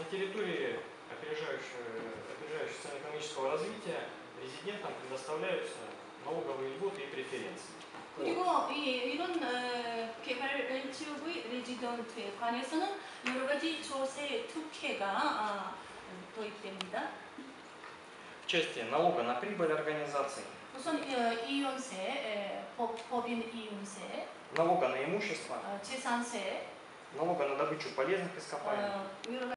территории опережающего социально-экономического развития резидентам предоставляются налоговые льготы и преференции. 그리고 이런 개발 지역의 레지던트에 관해서는 여러 가지 조세 특혜가 도입됩니다. В части налога на прибыль организаций, 우선 이윤세, 법인 이윤세, налога на имущество, 재산세, налога на добычу полезных ископаемых,